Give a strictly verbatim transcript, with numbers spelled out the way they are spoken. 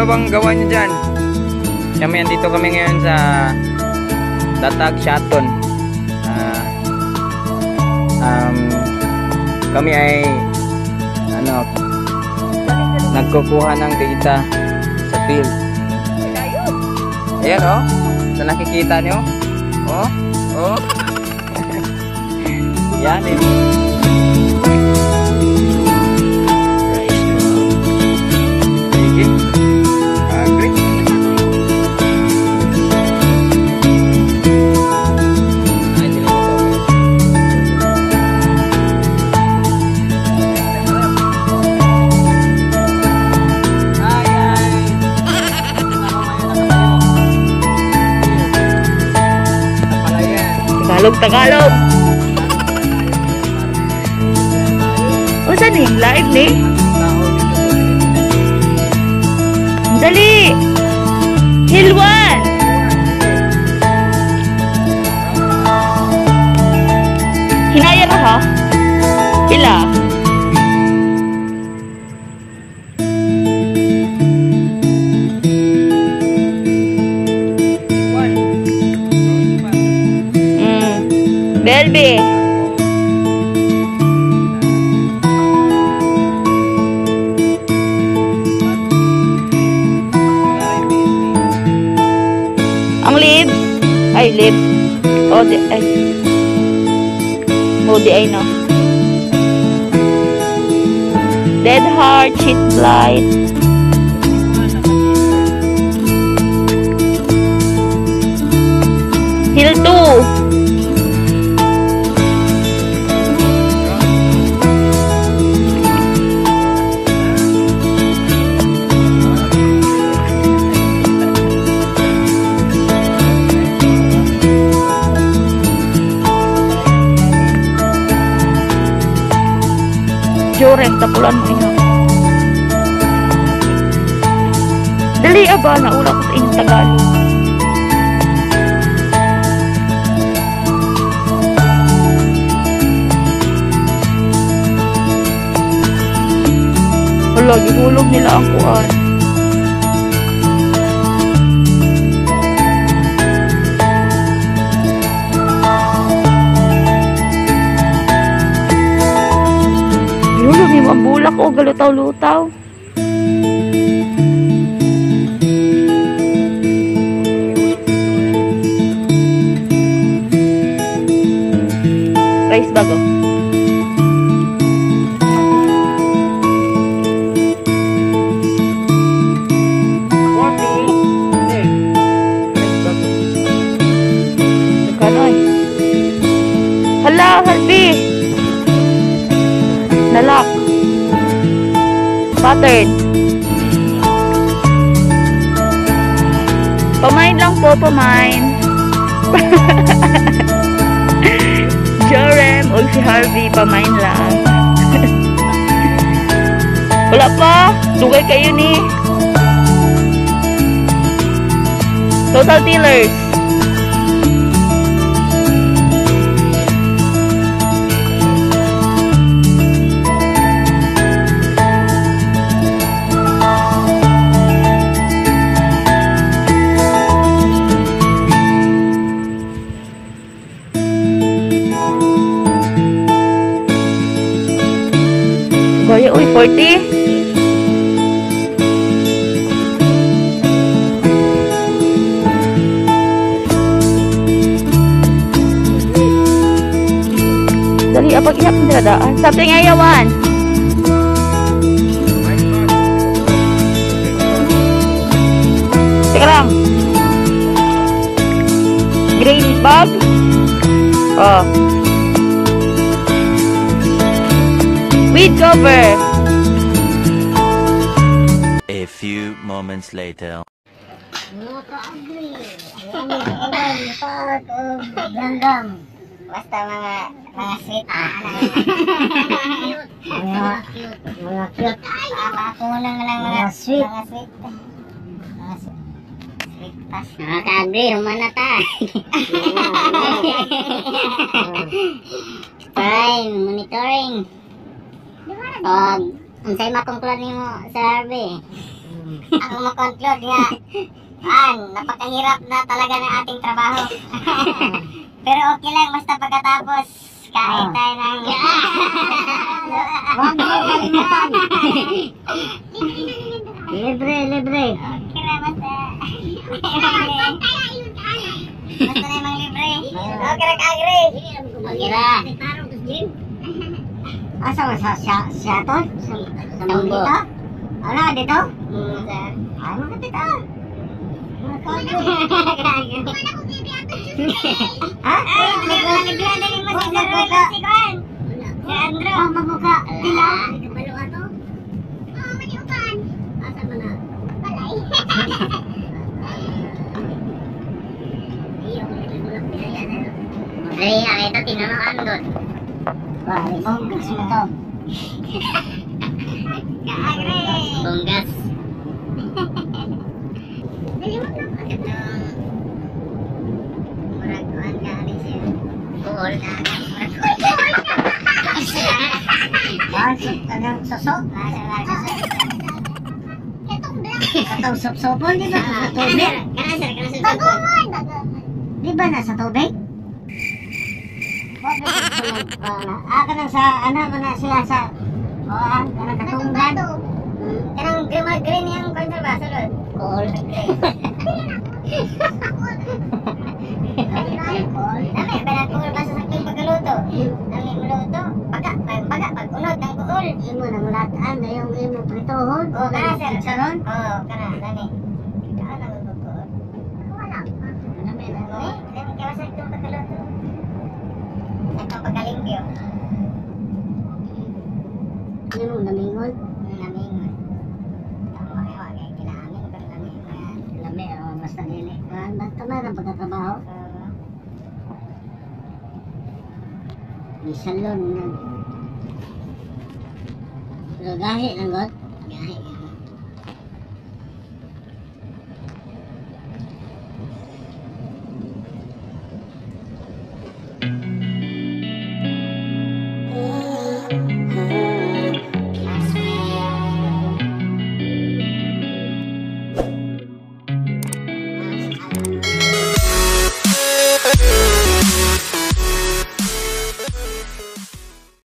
Ano bang gawa niyo dyan? Kami, andito kami ngayon sa Latag Shaton. Uh, um, kami ay ano, nagkukuha ng data sa field. Ayan oh, sa nakikita nyo. Oh, oh. Yan eh. Tagalog, Tagalog. O, saan eh? Live ni? Dali! Hilwan! Hinaya mo ha? Pila? Belby. Ang lib. Ay, lib. O, di, ay. O, di, ay, no. Dead Heart, Cheat Blight. Hill two. Joreng, tapulan mo ina. Dali aba, naula ko sa inyong Tagalog. Wala, gihulog nila ang kuan. Gihulog niyo ang bulak o galutaw-lutaw. Rice bago. Hala, Harvey! Nalak. Pattern. Pamain lang po, pamain. Jorem o si Harvey, pamain lang. Wala pa. Dugay kayo ni. Total dealers. Goya, uy, forty. Dali, apag ihap ng dadaan. Something ayawan. Teka lang. Green bag. Oh. Weed cover. A few moments later. Basta mga mga sweet. Mga cute. Mga cute. Pakulang na lang mga sweet. Mga sweet. Mga sweet pas. Nakaka-agree. Humana ta. Time. Monitoring. Og, unsay makonklude nimo sa Harvey? Ako mag-conclude nga. An, napakahirap na talaga ng ating trabaho. Pero okay lang, basta pagkatapos, kain tayo ng... Huwag mo kalimutan. Libre, libre. Okay lang, basta. Basta na yung libre. Okay lang, agri. Okay lang. Asa mo sa Seattle? Sa mga dito? Ano, dito? Ay, mga dito. Ha? Nagbibihan na rin mo si Sir Roy Masigan. Si Andrew. Ang mabuka. Tila. Balo ka to? Oo, maniukan. Asa mo na? Balay. Rhea, ito tinanong doon. Bonggas mo to. Kaagre. Bonggas. Nalimot na pa. Ito. Muraguan ka rin siya. Buhol na. Muraguan ka. Masok ka ng sosok. Masok ka ng sosok. Katong sop-sopon, di ba? Sa tubig? Kana sir, kana sir. Baguman, baguman. Di ba nasa tubig? Ah, kanang sa, ano, mana siya sa, o, ah, kanang katunggan. Kanang green, green yung kwantar ba, sulod? Cool. Dami, balang cool ba sa sakting pagkaluto? Dami maluto, baga, baga, pag-unod ng cool. Imo na mulataan na yung imo pritohon. O, kana sir. Charon? O, kana, dami. Kaan na mag-cool. Wala pa. Dami, dami. Dami, kaya sa sakting pagkaluto. Sakting pagkalingkyo. Ano mo, namingon? Namingon. Tama kayo, wagay kinamin, pero namingon. Lami, o, basta nili. Basta mayroon pagkatrabaho. May salon na. Pero gahi lang, God.